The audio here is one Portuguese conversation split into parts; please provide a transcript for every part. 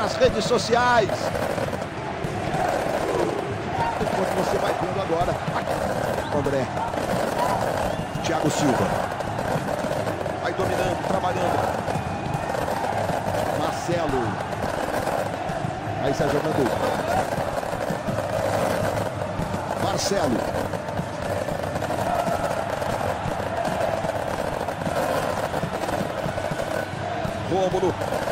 nas redes sociais. Enquanto você vai vendo agora, André, Thiago Silva, vai dominando, trabalhando, Marcelo, aí está jogando, Marcelo, Rômulo,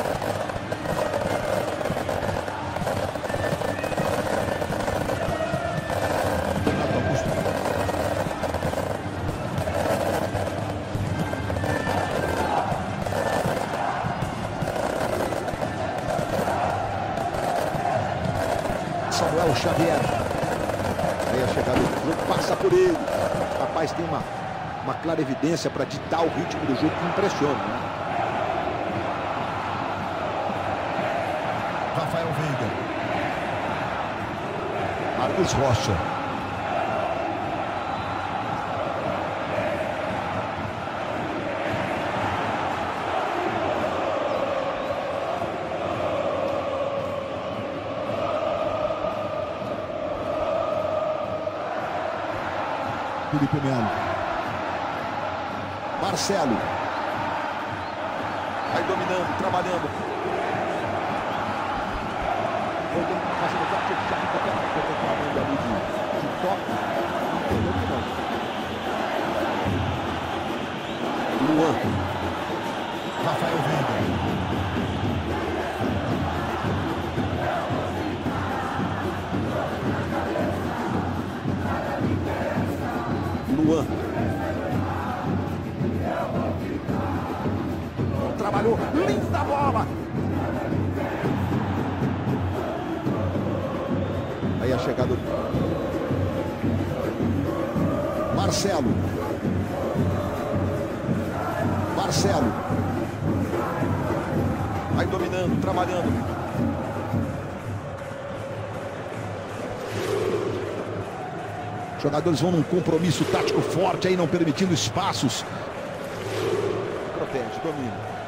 Samuel Xavier. Aí a chegada do jogo passa por ele. O rapaz tem uma clara evidência para ditar o ritmo do jogo que impressiona, né? Rafael Veiga. Marcos Rocha. Felipe Melo. Marcelo. Vai dominando, trabalhando. Voltando para fazer o toque, já fica reclamando ali de toque. Não entendeu que não. Luan. Rafael Veiga. Luan. Trabalhou, linda bola. Aí a chegada do Marcelo. Marcelo. Vai dominando, trabalhando. Os jogadores vão num compromisso tático forte aí, não permitindo espaços. Protege, domina.